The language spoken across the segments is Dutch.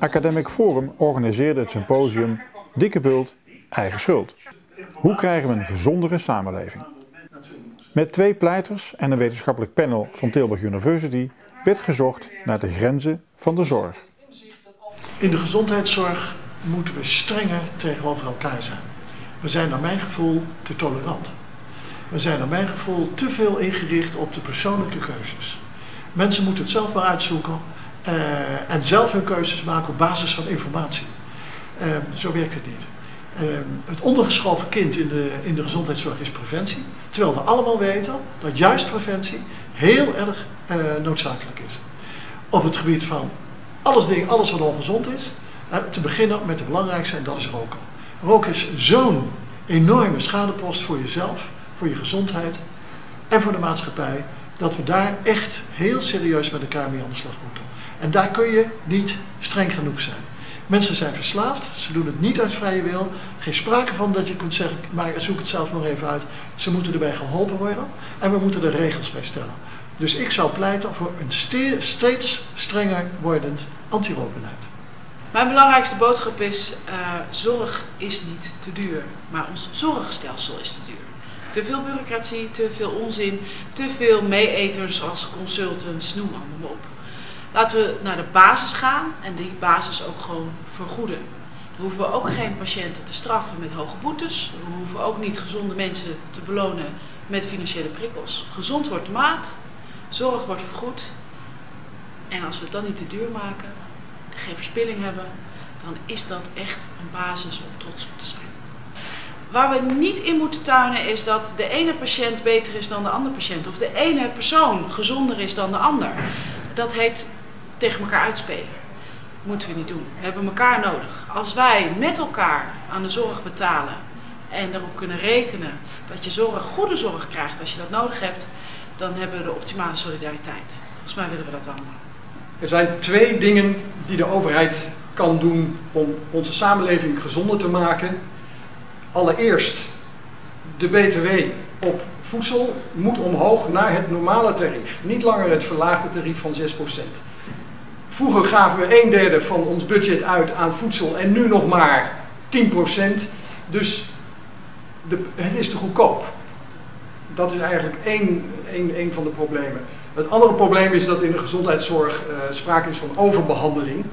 Academic Forum organiseerde het symposium Dikke Bult, Eigen Schuld. Hoe krijgen we een gezondere samenleving? Met 2 pleiters en een wetenschappelijk panel van Tilburg University werd gezocht naar de grenzen van de zorg. In de gezondheidszorg moeten we strenger tegenover elkaar zijn. We zijn naar mijn gevoel te tolerant. We zijn naar mijn gevoel te veel ingericht op de persoonlijke keuzes. Mensen moeten het zelf maar uitzoeken en zelf hun keuzes maken op basis van informatie. Zo werkt het niet. Het ondergeschoven kind in de gezondheidszorg is preventie. Terwijl we allemaal weten dat juist preventie heel erg noodzakelijk is. Op het gebied van alles wat ongezond is. Te beginnen met het belangrijkste en dat is roken. Roken is zo'n enorme schadepost voor jezelf, voor je gezondheid en voor de maatschappij. Dat we daar echt heel serieus met elkaar mee aan de slag moeten. En daar kun je niet streng genoeg zijn. Mensen zijn verslaafd, ze doen het niet uit vrije wil. Geen sprake van dat je kunt zeggen, maar zoek het zelf maar even uit. Ze moeten erbij geholpen worden en we moeten er regels bij stellen. Dus ik zou pleiten voor een steeds strenger wordend anti-rookbeleid. Mijn belangrijkste boodschap is, zorg is niet te duur, maar ons zorgstelsel is te duur. Te veel bureaucratie, te veel onzin, te veel meeeters als consultants, noem allemaal op. Laten we naar de basis gaan en die basis ook gewoon vergoeden. Dan hoeven we ook geen patiënten te straffen met hoge boetes. We hoeven ook niet gezonde mensen te belonen met financiële prikkels. Gezond wordt de maat, zorg wordt vergoed. En als we het dan niet te duur maken, geen verspilling hebben, dan is dat echt een basis om trots op te zijn. Waar we niet in moeten tuinen is dat de ene patiënt beter is dan de andere patiënt. Of de ene persoon gezonder is dan de ander. Dat heet tegen elkaar uitspelen. Dat moeten we niet doen. We hebben elkaar nodig. Als wij met elkaar aan de zorg betalen en erop kunnen rekenen dat je goede zorg krijgt als je dat nodig hebt, dan hebben we de optimale solidariteit. Volgens mij willen we dat allemaal. Er zijn 2 dingen die de overheid kan doen om onze samenleving gezonder te maken. Allereerst, de BTW op voedsel moet omhoog naar het normale tarief. Niet langer het verlaagde tarief van 6%. Vroeger gaven we 1/3 van ons budget uit aan voedsel en nu nog maar 10%. Dus het is te goedkoop. Dat is eigenlijk één van de problemen. Het andere probleem is dat in de gezondheidszorg sprake is van overbehandeling.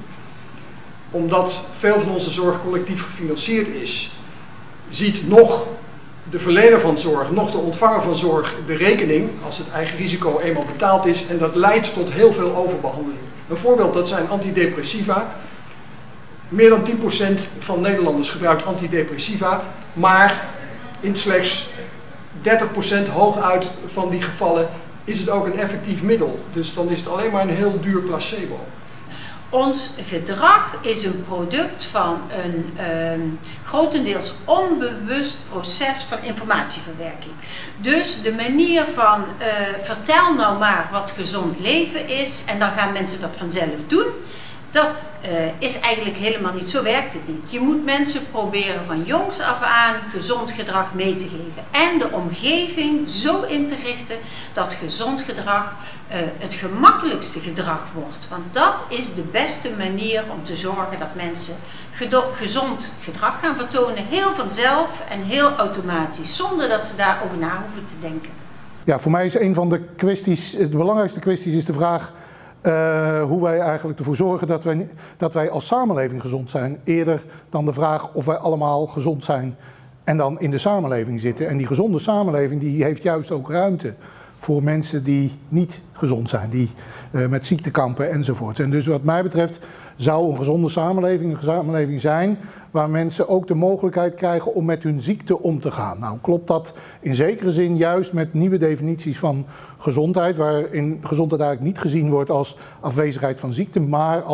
Omdat veel van onze zorg collectief gefinancierd is, ziet nog de verlener van zorg, nog de ontvanger van zorg de rekening als het eigen risico eenmaal betaald is en dat leidt tot heel veel overbehandeling. Een voorbeeld, dat zijn antidepressiva. Meer dan 10% van Nederlanders gebruikt antidepressiva, maar in slechts 30% hooguit van die gevallen is het ook een effectief middel. Dus dan is het alleen maar een heel duur placebo. Ons gedrag is een product van een grotendeels onbewust proces van informatieverwerking. Dus de manier van vertel nou maar wat gezond leven is en dan gaan mensen dat vanzelf doen. Dat is eigenlijk helemaal niet, zo werkt het niet. Je moet mensen proberen van jongs af aan gezond gedrag mee te geven. En de omgeving zo in te richten dat gezond gedrag het gemakkelijkste gedrag wordt. Want dat is de beste manier om te zorgen dat mensen gezond gedrag gaan vertonen. Heel vanzelf en heel automatisch, zonder dat ze daarover na hoeven te denken. Ja, voor mij is een van de kwesties, de belangrijkste kwesties is de vraag hoe wij eigenlijk ervoor zorgen dat wij als samenleving gezond zijn. Eerder dan de vraag of wij allemaal gezond zijn en dan in de samenleving zitten. En die gezonde samenleving die heeft juist ook ruimte voor mensen die niet gezond zijn, die met ziekte kampen enzovoort. En dus wat mij betreft zou een gezonde samenleving een samenleving zijn waar mensen ook de mogelijkheid krijgen om met hun ziekte om te gaan. Nou klopt dat in zekere zin juist met nieuwe definities van gezondheid, waarin gezondheid eigenlijk niet gezien wordt als afwezigheid van ziekte, maar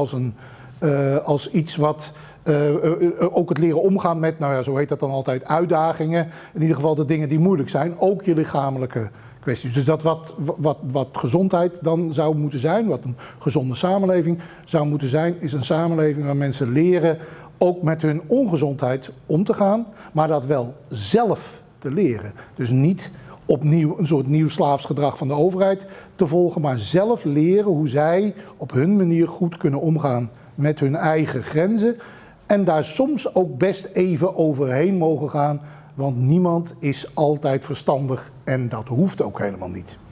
als iets wat ook het leren omgaan met, nou ja, zo heet dat dan altijd, uitdagingen. In ieder geval de dingen die moeilijk zijn, ook je lichamelijke kwesties. Dus dat wat gezondheid dan zou moeten zijn, wat een gezonde samenleving zou moeten zijn, is een samenleving waar mensen leren ook met hun ongezondheid om te gaan, maar dat wel zelf te leren. Dus niet opnieuw een soort nieuw slaafs gedrag van de overheid te volgen, maar zelf leren hoe zij op hun manier goed kunnen omgaan met hun eigen grenzen en daar soms ook best even overheen mogen gaan, want niemand is altijd verstandig en dat hoeft ook helemaal niet.